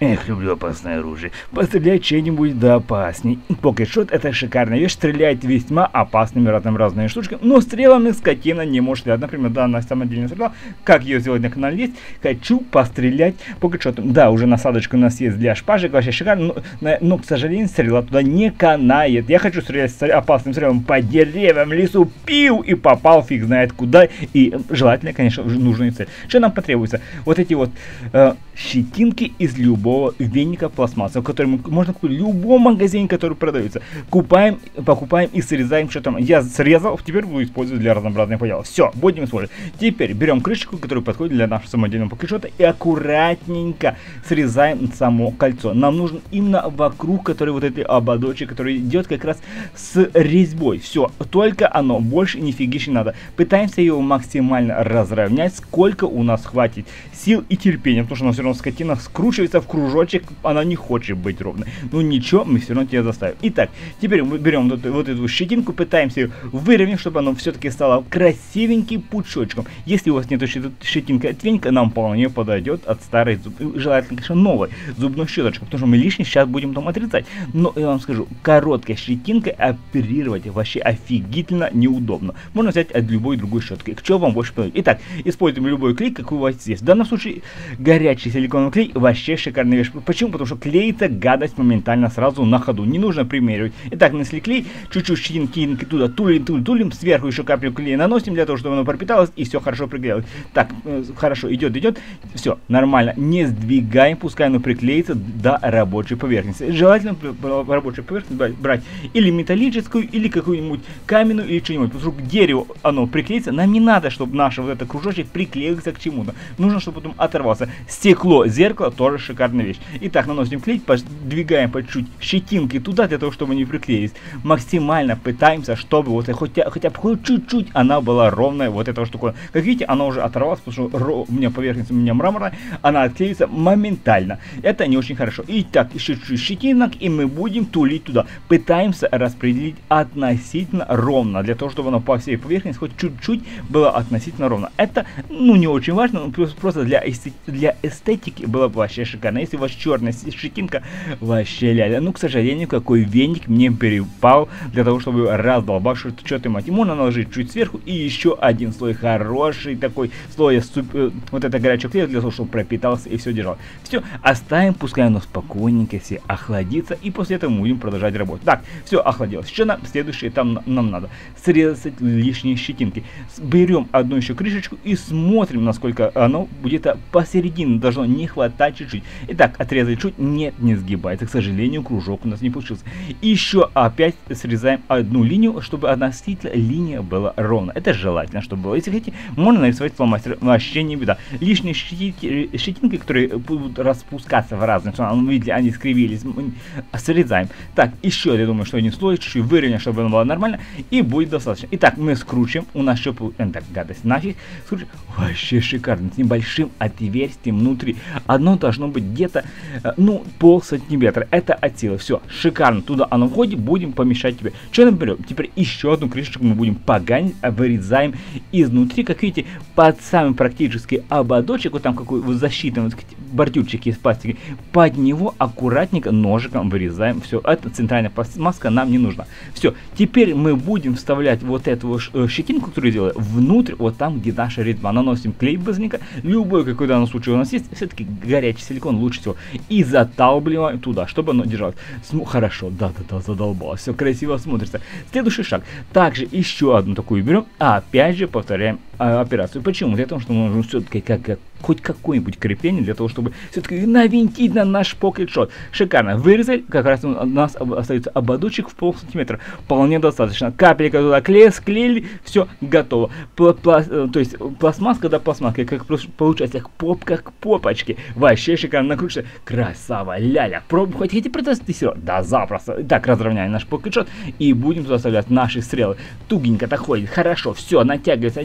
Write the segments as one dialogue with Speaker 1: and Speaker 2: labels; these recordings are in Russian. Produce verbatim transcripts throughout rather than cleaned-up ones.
Speaker 1: Эх, люблю опасное оружие. Пострелять чем-нибудь да опасней. Покетшот — это шикарная вещь, стреляет весьма опасными разными разными штучками, но стрелами скотина не может стрелять. Например, данная самодельная стрела, как ее сделать на канале есть, хочу пострелять покетшотом. Да, уже насадочка у нас есть для шпажек, вообще шикарно, но, но к сожалению, стрела туда не канает. Я хочу стрелять с опасным стрелом по деревьям, лесу, пиу, и попал фиг знает куда, и желательно, конечно, нужную цель. Что нам потребуется? Вот эти вот э, щетинки из любого веника пластмассового, который можно купить в любом магазине, который продается. Купаем, покупаем и срезаем, что там. Я срезал, теперь буду использовать для разнообразных поделов. Все, будем использовать. Теперь берем крышечку, которая подходит для нашего самодельного покетшота, и аккуратненько срезаем само кольцо. Нам нужно именно вокруг, который вот этой ободочек, который идет как раз с резьбой. Все, только оно, больше нифигищи не надо. Пытаемся его максимально разровнять, сколько у нас хватит сил и терпения, потому что она все равно скотина скручивается в кружочек, она не хочет быть ровной. Ну ничего, мы все равно тебя заставим. Итак, теперь мы берем вот, вот эту щетинку, пытаемся ее выровнять, чтобы она все-таки стала красивеньким пучочком. Если у вас нет щетинки от веника, нам вполне подойдет от старой, зуб... желательно, конечно, новой зубной щеточки, потому что мы лишний сейчас будем там отрезать. Но я вам скажу, короткая щетинка оперировать вообще офигительно неудобно. Можно взять от любой другой щетки. К чему вам больше подойдет? Итак, используем любой клей, какой у вас есть. В данном случае горячий силиконовый клей вообще шикарная вещь. Почему? Потому что клеится гадость моментально сразу на ходу. Не нужно примеривать. Итак, нанесли клей, чуть-чуть щетинки туда тулим, тулим, тулим, сверху еще каплю клея наносим для того, чтобы оно пропиталось и все хорошо приклеилось. Так, э, хорошо, идет, идет. Все, нормально. Не сдвигаем, пускай оно приклеится до рабочей поверхности. Желательно рабочую поверхность брать или металлическую, или какую-нибудь каменную, или что-нибудь. Потому что к дереву оно приклеится. Нам не надо, чтобы наш вот этот кружочек приклеился к чему-то. Нужно, чтобы потом оторвался. Стекло, зеркало тоже шикарная вещь. Итак, наносим клей, подвигаем по чуть щетинки туда, для того, чтобы они приклеились. Максимально пытаемся, чтобы вот хотя, хотя бы хоть чуть-чуть она была ровная, вот эта штука. Как видите, она уже оторвалась, потому что ро, у меня поверхность у меня мраморная, она отклеится моментально. Это не очень хорошо. Итак, еще чуть-чуть щетинок, и мы будем тулить туда. Пытаемся распределить относительно ровно, для того, чтобы она по всей поверхности хоть чуть-чуть было относительно ровно. Это, ну, не очень важно, но просто для, эстет, для эстетики было бы вообще шикарно. Если у вас черная щетинка, вообще ляля. Ну, к сожалению, какой веник мне перепал для того, чтобы раздолбать что-то мать. И можно наложить чуть сверху и еще один слой хороший такой слой суп, э, вот это горячего клея для того, чтобы пропитался и все держал. Все, оставим, пускай оно спокойненько все охладится, и после этого мы будем продолжать работать. Так, все охладилось. Что нам следующий этап нам надо? Срезать лишние щетинки. Берем одну еще крышечку и смотрим, насколько оно где-то посередине должно не хватать чуть-чуть. Итак, отрезали чуть, нет, не сгибается. К сожалению, кружок у нас не получился. Еще опять срезаем одну линию, чтобы относительно линия была ровно. Это желательно, чтобы было. Если хотите, можно нарисовать фломастер. Вообще не беда. Лишние щетинки, щетинки, которые будут распускаться в разные стороны, видите, они скривились. Срезаем. Так, еще я думаю, что один слой чуть-чуть выровняем, чтобы оно было нормально. И будет достаточно. Итак, мы скручиваем. У нас еще... Так, гадость, нафиг. Скручиваем. Вообще шикарно. С небольшим отверстием внутри. Одно должно быть где-то, ну, пол сантиметра. Это от силы. Все, шикарно. Туда оно входит, будем помешать тебе. Что мы берем? Теперь еще одну крышечку мы будем поганить, вырезаем изнутри. Как видите, под самый практически ободочек, вот там какой вот защитный вот, бордюрчик из пластика, под него аккуратненько ножиком вырезаем. Все, это центральная маска нам не нужна. Все, теперь мы будем вставлять вот эту вот щетинку, которую я делаю, внутрь, вот там, где наша резьба. Наносим клей быстренько, любой, какой в данном случае у нас есть, все-таки горячий силикон лучше всего. И заталбливаем туда, чтобы оно держалось. См Хорошо, да-да-да, задолбалось. Все красиво смотрится. Следующий шаг. Также еще одну такую берем, а опять же повторяем а, операцию. Почему? Для того, что мы нужно все-таки как, как, хоть какое-нибудь крепление, для того, чтобы все-таки навинтить на наш покетшот. Шикарно. Вырезали, как раз у нас остается ободочек в пол сантиметра. Вполне достаточно. Капелька туда клея, склеили, все готово. Пла пла то есть пластмасска, да, пластмасска, как получается, как попка к попочке. Вообще шикарно накручивается. Красава, ляля. Пробуем, хотите протестировать? Да, запросто. Так, разровняем наш покетшот и будем туда вставлять наши стрелы. Тугенько так ходит. Хорошо, все, натягивается, держится.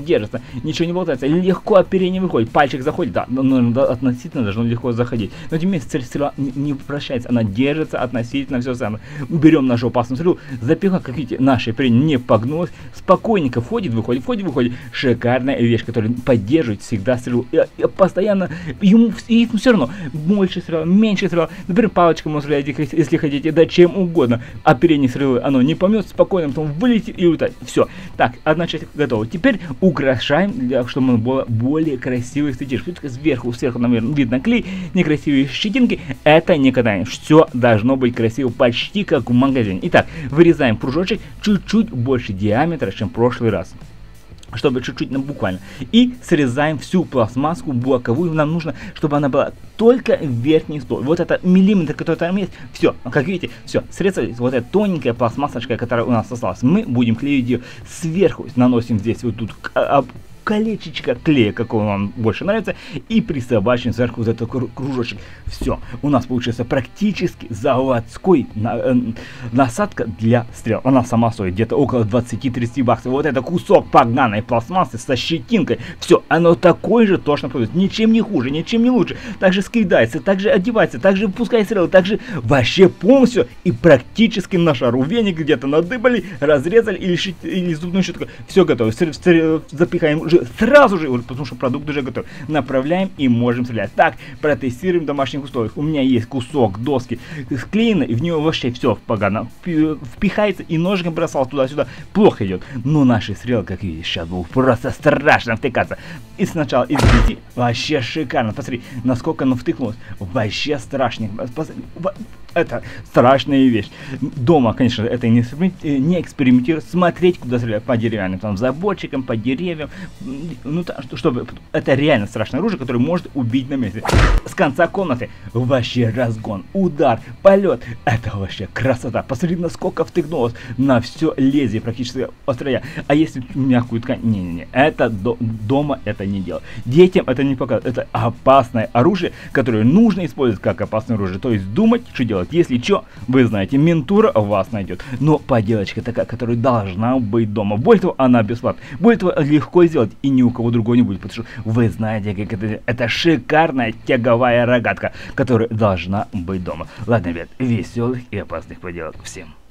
Speaker 1: ничего не болтается, легко оперение выходит, пальчик заходит, да, но, но, но относительно должно легко заходить. Но тем не менее, стрела не, не вращается, она держится относительно все самое. Берем нашу опасную стрелу, запихаем, как видите, наше оперение не погнулось, спокойненько входит, выходит, входит, выходит. Шикарная вещь, которая поддерживает всегда стрелу. И, и постоянно, ему, и все равно, больше стрела, меньше стрела. Например, палочкой можно стрелять, если хотите, да чем угодно. Оперение стрелы, оно не помнет, спокойно, потом вылетит и улетает. Все. Так, одна часть готова. Теперь украшаем, для, чтобы было более красивый эстетически. Сверху, сверху, наверное, видно клей, некрасивые щетинки. Это никогда не. Все должно быть красиво, почти как в магазине. Итак, вырезаем кружочек чуть-чуть больше диаметра, чем в прошлый раз. Чтобы чуть-чуть, ну, буквально. И срезаем всю пластмасску боковую. Нам нужно, чтобы она была только верхний слой. Вот это миллиметр, который там есть. Все, как видите, все, срезали. Вот эта тоненькая пластмассочка, которая у нас осталась. Мы будем клеить ее сверху. Наносим здесь вот тут колечечко клея, какого вам больше нравится, и присобачим сверху вот этот кружочек. Все, у нас получился практически заводской на, э, насадка для стрел. Она сама стоит где-то около двадцати-тридцати баксов. Вот это кусок поганой пластмассы со щетинкой. Все, оно такой же точно продается. Ничем не хуже, ничем не лучше. Также скидается, также одевается, также выпускает стрелы, также вообще полностью и практически на шару. Веник где-то надыбали, разрезали или, щит, или зубную щетку. Все готово. Запихаем уже сразу же, потому что продукт уже готов. Направляем и можем стрелять. Так, протестируем в домашних условиях. У меня есть кусок доски склеено, и в нее вообще все погано впихается, и ножиком бросал туда-сюда. Плохо идет. Но наши стрелы, как видите, сейчас будут просто страшно втыкаться. И сначала из десяти вообще шикарно. Посмотри, насколько оно втыкнулось. Вообще страшно. Это страшная вещь. Дома, конечно, это не, не экспериментировать, смотреть, куда стрелять, по деревянным там заборчикам, по деревьям. Ну, так, чтобы это реально страшное оружие, которое может убить на месте. С конца комнаты вообще разгон, удар, полет. Это вообще красота. Посмотри, насколько втыкнулось на все лезвие практически острая. А если мягкую ткань? Не-не-не, это до, дома это не дело. Детям это не показывает. Это опасное оружие, которое нужно использовать как опасное оружие. То есть думать, что делать. Если что, вы знаете, ментура вас найдет. Но поделочка такая, которая должна быть дома. Более того, она бесплатна. Более того, легко сделать, и ни у кого другого не будет. Потому что вы знаете, как это, это шикарная тяговая рогатка, которая должна быть дома. Ладно, ребят, веселых и опасных поделок всем.